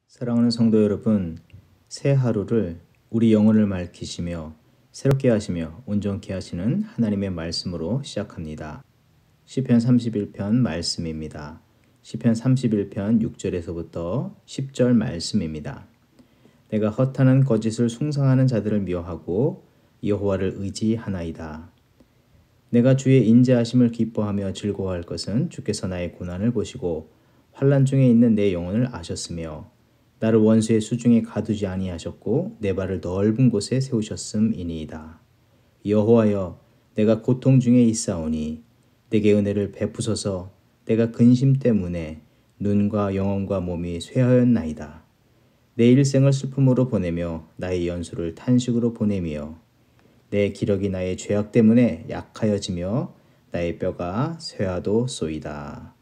사랑하는 성도 여러분, 새 하루를 우리 영혼을 맑히시며 새롭게 하시며 온전케 하시는 하나님의 말씀으로 시작합니다. 시편 31편 말씀입니다. 시편 31편 6절에서부터 10절 말씀입니다. 내가 허탄한 거짓을 숭상하는 자들을 미워하고 여호와를 의지하나이다. 내가 주의 인자하심을 기뻐하며 즐거워할 것은 주께서 나의 고난을 보시고 환난 중에 있는 내 영혼을 아셨으며 나를 원수의 수중에 가두지 아니하셨고 내 발을 넓은 곳에 세우셨음이니이다. 여호와여, 내가 고통 중에 있사오니 내게 은혜를 베푸소서. 내가 근심 때문에 눈과 영혼과 몸이 쇠하였나이다. 내 일생을 슬픔으로 보내며 나의 연수를 탄식으로 보내며 내 기력이 나의 죄악 때문에 약하여지며 나의 뼈가 쇠하도소이다.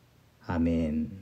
아멘.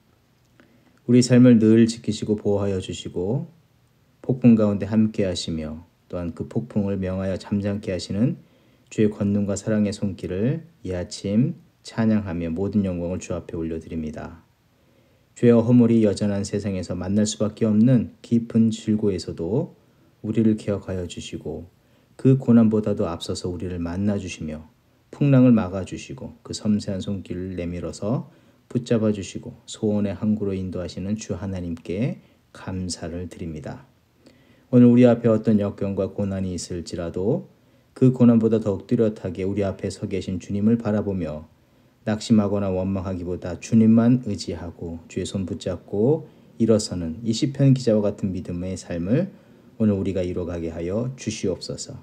우리 삶을 늘 지키시고 보호하여 주시고 폭풍 가운데 함께 하시며 또한 그 폭풍을 명하여 잠잠케 하시는 주의 권능과 사랑의 손길을 이 아침 찬양하며 모든 영광을 주 앞에 올려드립니다. 죄와 허물이 여전한 세상에서 만날 수밖에 없는 깊은 질고에서도 우리를 기억하여 주시고 그 고난보다도 앞서서 우리를 만나 주시며 풍랑을 막아 주시고 그 섬세한 손길을 내밀어서 붙잡아 주시고 소원의 항구로 인도하시는 주 하나님께 감사를 드립니다. 오늘 우리 앞에 어떤 역경과 고난이 있을지라도 그 고난보다 더욱 뚜렷하게 우리 앞에 서 계신 주님을 바라보며 낙심하거나 원망하기보다 주님만 의지하고 주의 손 붙잡고 일어서는 이 시편 기자와 같은 믿음의 삶을 오늘 우리가 이뤄가게 하여 주시옵소서.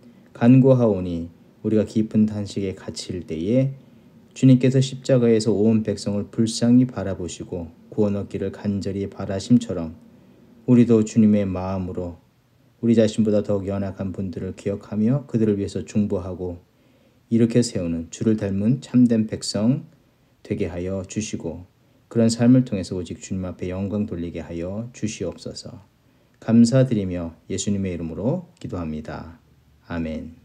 간구하오니 우리가 깊은 탄식에 갇힐 때에 주님께서 십자가에서 온 백성을 불쌍히 바라보시고 구원 얻기를 간절히 바라심처럼 우리도 주님의 마음으로 우리 자신보다 더욱 연약한 분들을 기억하며 그들을 위해서 중보하고 이렇게 세우는 주를 닮은 참된 백성 되게 하여 주시고 그런 삶을 통해서 오직 주님 앞에 영광 돌리게 하여 주시옵소서. 감사드리며 예수님의 이름으로 기도합니다. 아멘.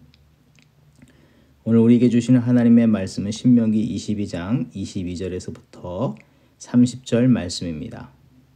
오늘 우리에게 주시는 하나님의 말씀은 신명기 22장 22절에서부터 30절 말씀입니다.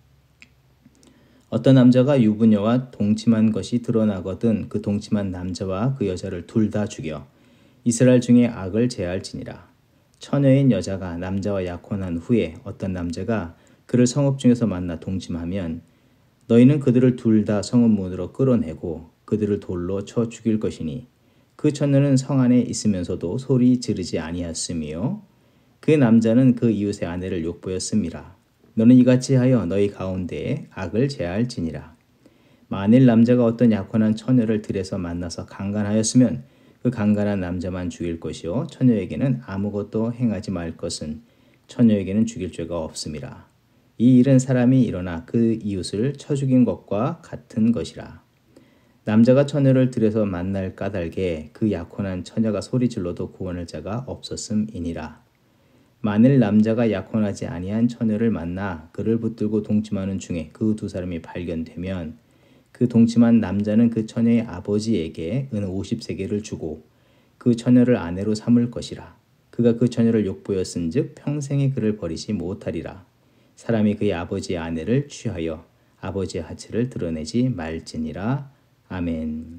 어떤 남자가 유부녀와 동침한 것이 드러나거든 그 동침한 남자와 그 여자를 둘 다 죽여 이스라엘 중에 악을 제할지니라. 처녀인 여자가 남자와 약혼한 후에 어떤 남자가 그를 성읍 중에서 만나 동침하면 너희는 그들을 둘 다 성읍 문으로 끌어내고 그들을 돌로 쳐 죽일 것이니 그 처녀는 성 안에 있으면서도 소리 지르지 아니하였으며 그 남자는 그 이웃의 아내를 욕보였음이라. 너는 이같이 하여 너희 가운데에 악을 제할지니라. 만일 남자가 어떤 약혼한 처녀를 들에서 만나서 강간하였으면 그 강간한 남자만 죽일 것이요 처녀에게는 아무것도 행하지 말 것은 처녀에게는 죽일 죄가 없음이라. 이 일은 사람이 일어나 그 이웃을 쳐 죽인 것과 같은 것이라. 남자가 처녀를 들여서 만날 까닭에 그 약혼한 처녀가 소리질러도 구원할 자가 없었음이니라. 만일 남자가 약혼하지 아니한 처녀를 만나 그를 붙들고 동침하는 중에 그 두 사람이 발견되면 그 동침한 남자는 그 처녀의 아버지에게 은 50세겔을 주고 그 처녀를 아내로 삼을 것이라. 그가 그 처녀를 욕보였은즉 평생에 그를 버리지 못하리라. 사람이 그의 아버지의 아내를 취하여 아버지의 하체를 드러내지 말지니라. 아멘.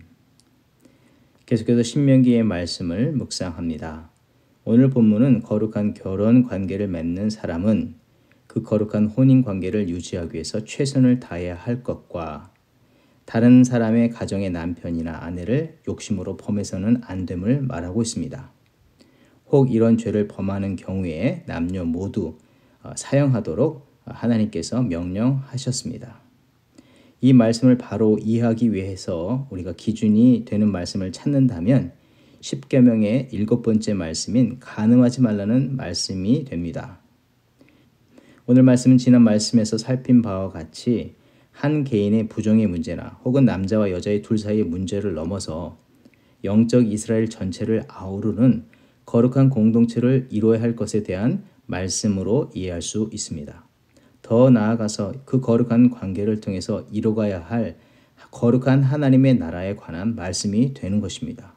계속해서 신명기의 말씀을 묵상합니다. 오늘 본문은 거룩한 결혼 관계를 맺는 사람은 그 거룩한 혼인 관계를 유지하기 위해서 최선을 다해야 할 것과 다른 사람의 가정의 남편이나 아내를 욕심으로 범해서는 안 됨을 말하고 있습니다. 혹 이런 죄를 범하는 경우에 남녀 모두 사형하도록 하나님께서 명령하셨습니다. 이 말씀을 바로 이해하기 위해서 우리가 기준이 되는 말씀을 찾는다면 10계명의 7번째 말씀인 간음하지 말라는 말씀이 됩니다. 오늘 말씀은 지난 말씀에서 살핀 바와 같이 한 개인의 부정의 문제나 혹은 남자와 여자의 둘 사이의 문제를 넘어서 영적 이스라엘 전체를 아우르는 거룩한 공동체를 이루어야 할 것에 대한 말씀으로 이해할 수 있습니다. 더 나아가서 그 거룩한 관계를 통해서 이루어가야 할 거룩한 하나님의 나라에 관한 말씀이 되는 것입니다.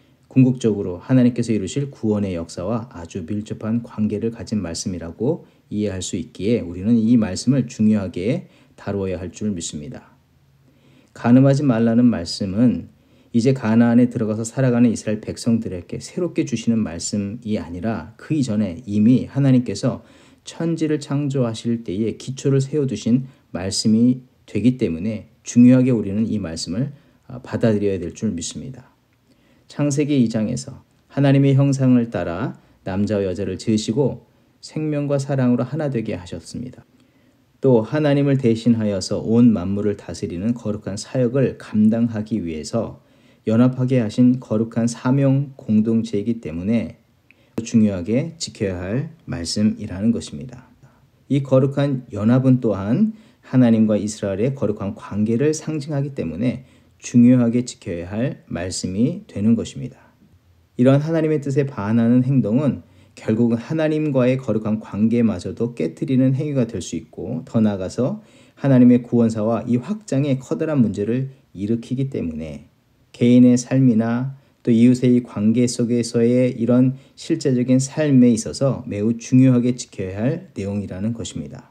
궁극적으로 하나님께서 이루실 구원의 역사와 아주 밀접한 관계를 가진 말씀이라고 이해할 수 있기에 우리는 이 말씀을 중요하게 다루어야 할 줄 믿습니다. 간음하지 말라는 말씀은 이제 가나안에 들어가서 살아가는 이스라엘 백성들에게 새롭게 주시는 말씀이 아니라 그 이전에 이미 하나님께서 천지를 창조하실 때에 기초를 세워두신 말씀이 되기 때문에 중요하게 우리는 이 말씀을 받아들여야 될 줄 믿습니다. 창세기 2장에서 하나님의 형상을 따라 남자와 여자를 지으시고 생명과 사랑으로 하나 되게 하셨습니다. 또 하나님을 대신하여서 온 만물을 다스리는 거룩한 사역을 감당하기 위해서 연합하게 하신 거룩한 사명 공동체이기 때문에 중요하게 지켜야 할 말씀이라는 것입니다. 이 거룩한 연합은 또한 하나님과 이스라엘의 거룩한 관계를 상징하기 때문에 중요하게 지켜야 할 말씀이 되는 것입니다. 이러한 하나님의 뜻에 반하는 행동은 결국은 하나님과의 거룩한 관계마저도 깨트리는 행위가 될 수 있고 더 나아가서 하나님의 구원사와 이 확장의 커다란 문제를 일으키기 때문에 개인의 삶이나 또 이웃의 관계 속에서의 이런 실제적인 삶에 있어서 매우 중요하게 지켜야 할 내용이라는 것입니다.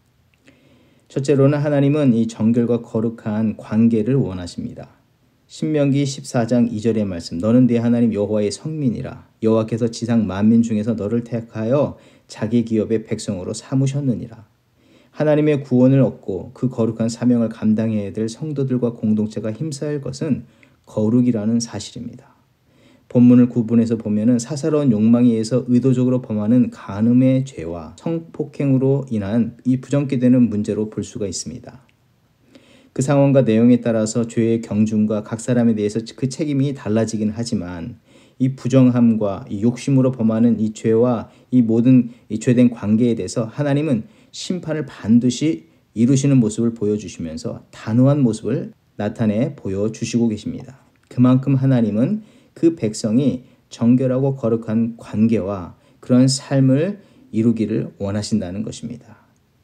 첫째로는 하나님은 이 정결과 거룩한 관계를 원하십니다. 신명기 14장 2절의 말씀, 너는 네 하나님 여호와의 성민이라. 여호와께서 지상 만민 중에서 너를 택하여 자기 기업의 백성으로 삼으셨느니라. 하나님의 구원을 얻고 그 거룩한 사명을 감당해야 될 성도들과 공동체가 힘써야 할 것은 거룩이라는 사실입니다. 본문을 구분해서 보면은 사사로운 욕망에 의해서 의도적으로 범하는 간음의 죄와 성폭행으로 인한 이 부정기되는 문제로 볼 수가 있습니다. 그 상황과 내용에 따라서 죄의 경중과 각 사람에 대해서 그 책임이 달라지긴 하지만 이 부정함과 이 욕심으로 범하는 이 죄와 이 모든 이 죄된 관계에 대해서 하나님은 심판을 반드시 이루시는 모습을 보여주시면서 단호한 모습을 나타내 보여주시고 계십니다. 그만큼 하나님은 그 백성이 정결하고 거룩한 관계와 그런 삶을 이루기를 원하신다는 것입니다.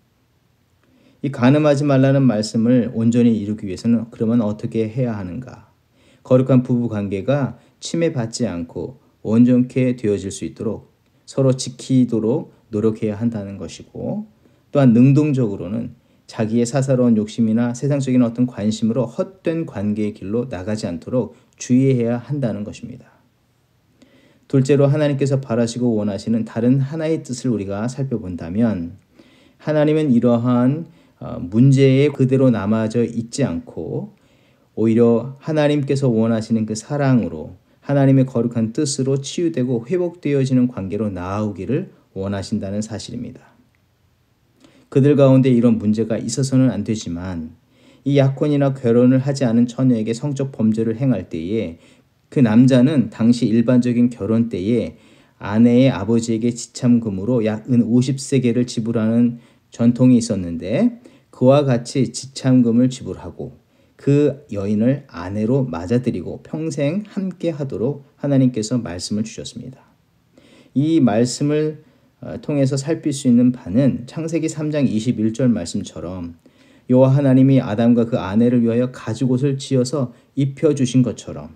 이 간음하지 말라는 말씀을 온전히 이루기 위해서는 그러면 어떻게 해야 하는가? 거룩한 부부 관계가 침해받지 않고 온전케 되어질 수 있도록 서로 지키도록 노력해야 한다는 것이고 또한 능동적으로는 자기의 사사로운 욕심이나 세상적인 어떤 관심으로 헛된 관계의 길로 나가지 않도록 주의해야 한다는 것입니다. 둘째로 하나님께서 바라시고 원하시는 다른 하나의 뜻을 우리가 살펴본다면 하나님은 이러한 문제에 그대로 남아져 있지 않고 오히려 하나님께서 원하시는 그 사랑으로 하나님의 거룩한 뜻으로 치유되고 회복되어지는 관계로 나아오기를 원하신다는 사실입니다. 그들 가운데 이런 문제가 있어서는 안 되지만 이 약혼이나 결혼을 하지 않은 처녀에게 성적 범죄를 행할 때에 그 남자는 당시 일반적인 결혼 때에 아내의 아버지에게 지참금으로 약 은 50세겔을 지불하는 전통이 있었는데 그와 같이 지참금을 지불하고 그 여인을 아내로 맞아들이고 평생 함께 하도록 하나님께서 말씀을 주셨습니다. 이 말씀을 통해서 살필 수 있는 바는 창세기 3장 21절 말씀처럼 여호와 하나님이 아담과 그 아내를 위하여 가죽옷을 지어서 입혀주신 것처럼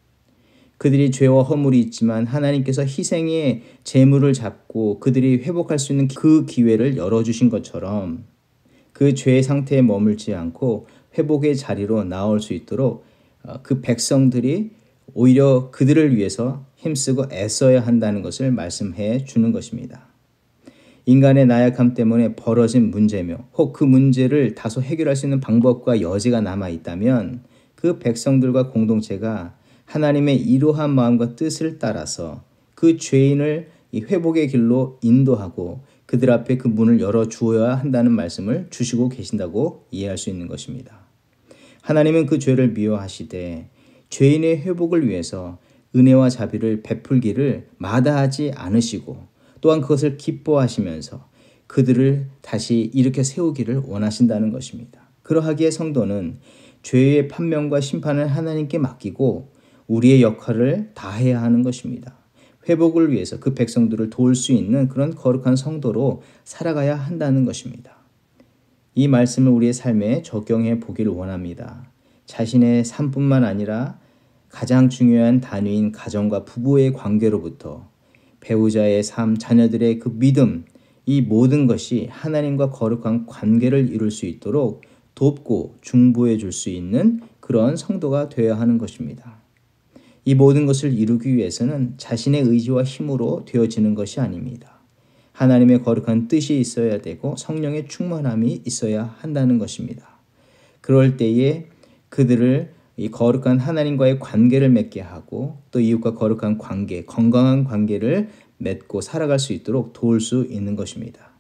그들이 죄와 허물이 있지만 하나님께서 희생의 제물을 잡고 그들이 회복할 수 있는 그 기회를 열어주신 것처럼 그 죄의 상태에 머물지 않고 회복의 자리로 나올 수 있도록 그 백성들이 오히려 그들을 위해서 힘쓰고 애써야 한다는 것을 말씀해 주는 것입니다. 인간의 나약함 때문에 벌어진 문제며 혹 그 문제를 다소 해결할 수 있는 방법과 여지가 남아 있다면 그 백성들과 공동체가 하나님의 이러한 마음과 뜻을 따라서 그 죄인을 이 회복의 길로 인도하고 그들 앞에 그 문을 열어주어야 한다는 말씀을 주시고 계신다고 이해할 수 있는 것입니다. 하나님은 그 죄를 미워하시되 죄인의 회복을 위해서 은혜와 자비를 베풀기를 마다하지 않으시고 또한 그것을 기뻐하시면서 그들을 다시 일으켜 세우기를 원하신다는 것입니다. 그러하기에 성도는 죄의 판명과 심판을 하나님께 맡기고 우리의 역할을 다해야 하는 것입니다. 회복을 위해서 그 백성들을 도울 수 있는 그런 거룩한 성도로 살아가야 한다는 것입니다. 이 말씀을 우리의 삶에 적용해 보기를 원합니다. 자신의 삶뿐만 아니라 가장 중요한 단위인 가정과 부부의 관계로부터 배우자의 삶, 자녀들의 그 믿음, 이 모든 것이 하나님과 거룩한 관계를 이룰 수 있도록 돕고 중보해 줄 수 있는 그런 성도가 되어야 하는 것입니다. 이 모든 것을 이루기 위해서는 자신의 의지와 힘으로 되어지는 것이 아닙니다. 하나님의 거룩한 뜻이 있어야 되고 성령의 충만함이 있어야 한다는 것입니다. 그럴 때에 그들을 이 거룩한 하나님과의 관계를 맺게 하고 또 이웃과 거룩한 관계, 건강한 관계를 맺고 살아갈 수 있도록 도울 수 있는 것입니다.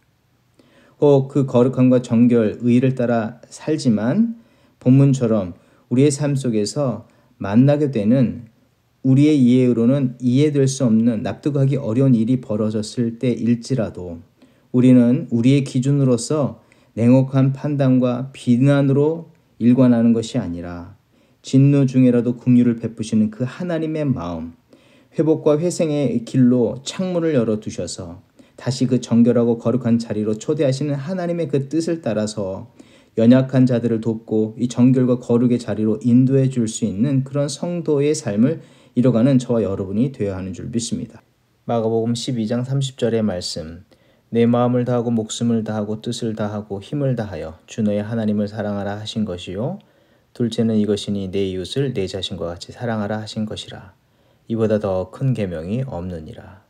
혹 그 거룩함과 정결, 의를 따라 살지만 본문처럼 우리의 삶 속에서 만나게 되는 우리의 이해로는 이해될 수 없는 납득하기 어려운 일이 벌어졌을 때일지라도 우리는 우리의 기준으로서 냉혹한 판단과 비난으로 일관하는 것이 아니라 진노 중에라도 긍휼을 베푸시는 그 하나님의 마음, 회복과 회생의 길로 창문을 열어두셔서 다시 그 정결하고 거룩한 자리로 초대하시는 하나님의 그 뜻을 따라서 연약한 자들을 돕고 이 정결과 거룩의 자리로 인도해 줄 수 있는 그런 성도의 삶을 이뤄가는 저와 여러분이 되어야 하는 줄 믿습니다. 마가복음 12장 30절의 말씀, 내 마음을 다하고 목숨을 다하고 뜻을 다하고 힘을 다하여 주 너의 하나님을 사랑하라 하신 것이요 둘째는 이것이니 내 이웃을 내 자신과 같이 사랑하라 하신 것이라. 이보다 더 큰 계명이 없느니라.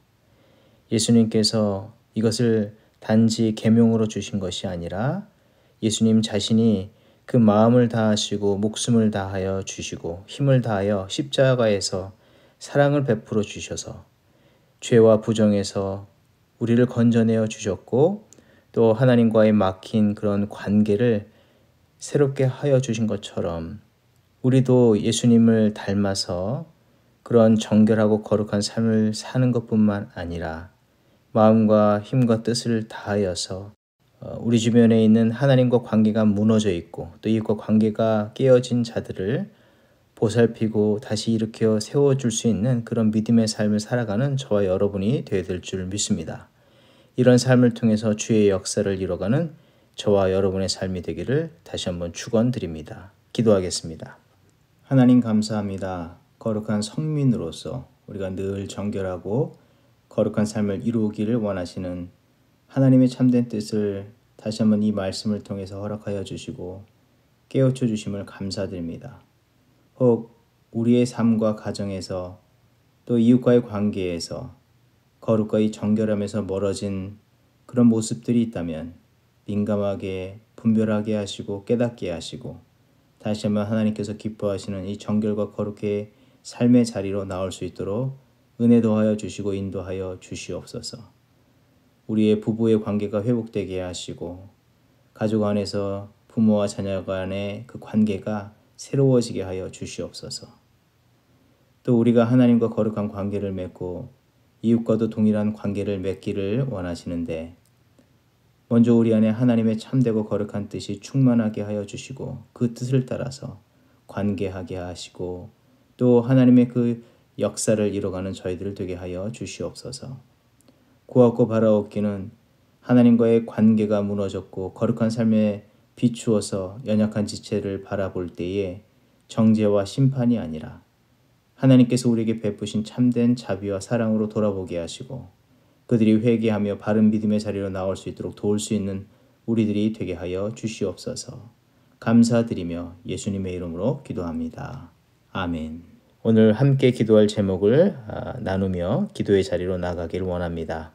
예수님께서 이것을 단지 계명으로 주신 것이 아니라 예수님 자신이 그 마음을 다하시고 목숨을 다하여 주시고 힘을 다하여 십자가에서 사랑을 베풀어 주셔서 죄와 부정에서 우리를 건져내어 주셨고 또 하나님과의 막힌 그런 관계를 새롭게 하여 주신 것처럼 우리도 예수님을 닮아서 그런 정결하고 거룩한 삶을 사는 것뿐만 아니라 마음과 힘과 뜻을 다하여서 우리 주변에 있는 하나님과 관계가 무너져 있고 또 이웃과 관계가 깨어진 자들을 보살피고 다시 일으켜 세워줄 수 있는 그런 믿음의 삶을 살아가는 저와 여러분이 되어야 될 줄 믿습니다. 이런 삶을 통해서 주의 역사를 이뤄가는 저와 여러분의 삶이 되기를 다시 한번 축원드립니다. 기도하겠습니다. 하나님 감사합니다. 거룩한 성민으로서 우리가 늘 정결하고 거룩한 삶을 이루기를 원하시는 하나님의 참된 뜻을 다시 한번 이 말씀을 통해서 허락하여 주시고 깨우쳐 주심을 감사드립니다. 혹 우리의 삶과 가정에서 또 이웃과의 관계에서 거룩과 이 정결함에서 멀어진 그런 모습들이 있다면 민감하게 분별하게 하시고 깨닫게 하시고 다시 한번 하나님께서 기뻐하시는 이 정결과 거룩의 삶의 자리로 나올 수 있도록 은혜 더하여 주시고 인도하여 주시옵소서. 우리의 부부의 관계가 회복되게 하시고 가족 안에서 부모와 자녀 간의 그 관계가 새로워지게 하여 주시옵소서. 또 우리가 하나님과 거룩한 관계를 맺고 이웃과도 동일한 관계를 맺기를 원하시는데 먼저 우리 안에 하나님의 참되고 거룩한 뜻이 충만하게 하여 주시고 그 뜻을 따라서 관계하게 하시고 또 하나님의 그 역사를 이뤄가는 저희들 되게 하여 주시옵소서. 구하고 바라옵기는 하나님과의 관계가 무너졌고 거룩한 삶에 비추어서 연약한 지체를 바라볼 때에 정죄와 심판이 아니라 하나님께서 우리에게 베푸신 참된 자비와 사랑으로 돌아보게 하시고 그들이 회개하며 바른 믿음의 자리로 나올 수 있도록 도울 수 있는 우리들이 되게 하여 주시옵소서. 감사드리며 예수님의 이름으로 기도합니다. 아멘. 오늘 함께 기도할 제목을 나누며 기도의 자리로 나가길 원합니다.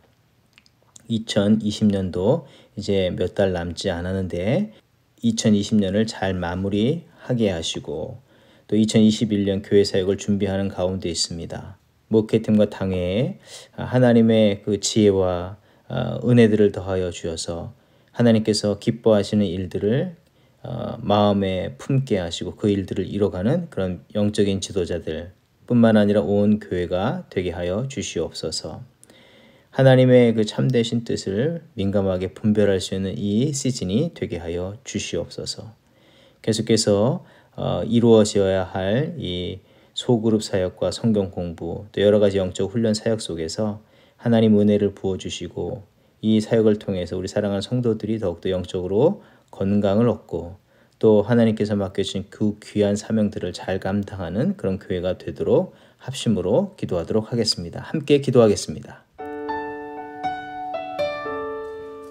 2020년도 이제 몇 달 남지 않았는데 2020년을 잘 마무리하게 하시고 또 2021년 교회 사역을 준비하는 가운데 있습니다. 목회팀과 당회에 하나님의 그 지혜와 은혜들을 더하여 주셔서 하나님께서 기뻐하시는 일들을 마음에 품게 하시고 그 일들을 이뤄가는 그런 영적인 지도자들 뿐만 아니라 온 교회가 되게 하여 주시옵소서. 하나님의 그 참되신 뜻을 민감하게 분별할 수 있는 이 시즌이 되게 하여 주시옵소서. 계속해서 이루어져야 할 이 소그룹 사역과 성경 공부 또 여러 가지 영적 훈련 사역 속에서 하나님 은혜를 부어주시고 이 사역을 통해서 우리 사랑하는 성도들이 더욱더 영적으로 건강을 얻고 또 하나님께서 맡겨주신 그 귀한 사명들을 잘 감당하는 그런 교회가 되도록 합심으로 기도하도록 하겠습니다. 함께 기도하겠습니다.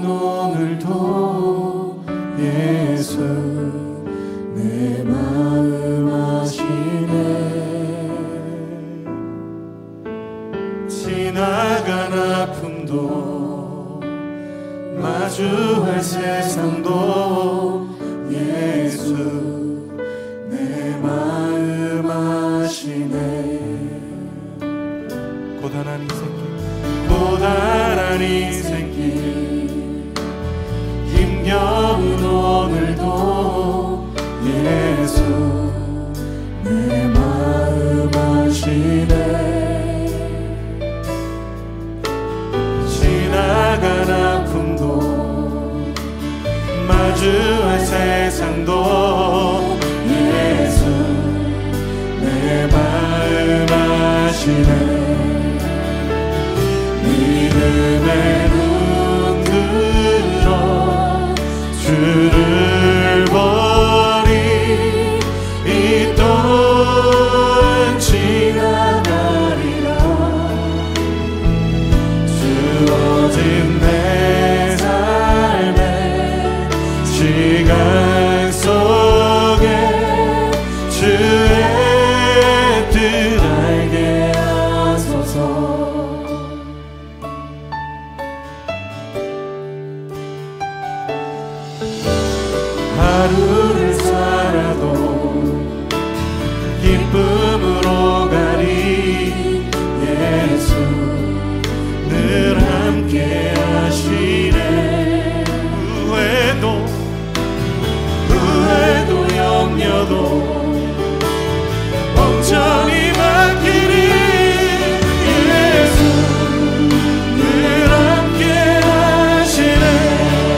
오늘도 예수 내 마음 아시네. 지나간 아픔도 마주할 세상도 예수 내 마음 아시네. 고단한 인생길 힘겨운 오늘도 예수 내 마음 아시네. 지나간 아픔도 마주할 세상도 예수 내 마음 아시네. 믿음의 눈 들어 주를 보니 이 또한 지나가리라. 주어진 내 삶의 시간 속에 주의 뜻 알게 하소서. 하루를 살아도 기쁨으로 가리. 예수 늘 함께 하시네. 후회도 염려도 온전히 맡기리. 예수 늘 함께 하시네.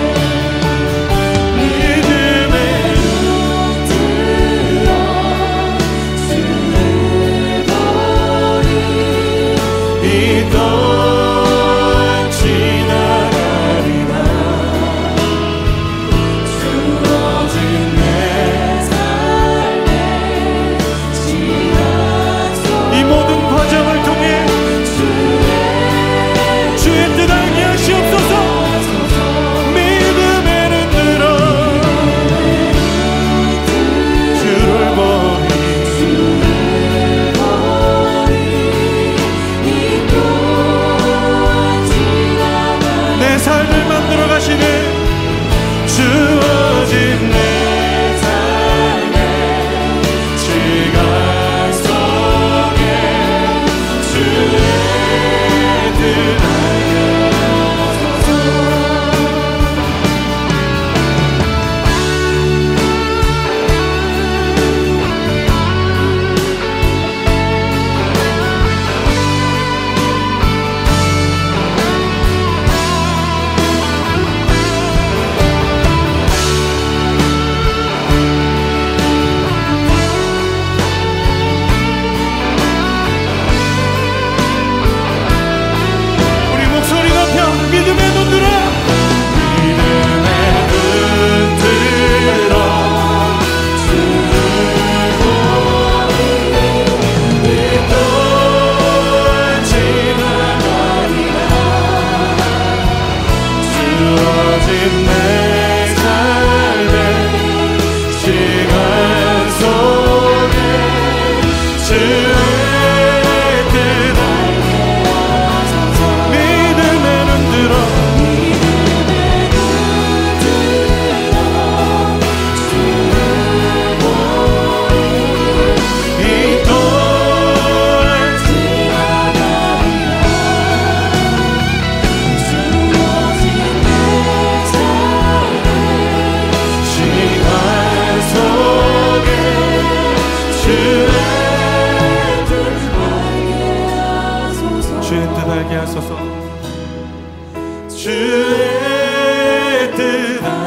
주어진 내 삶의 시간 속에 주의 뜻 알게 하소서. 주의 뜻 알게 하소서. 주의 뜻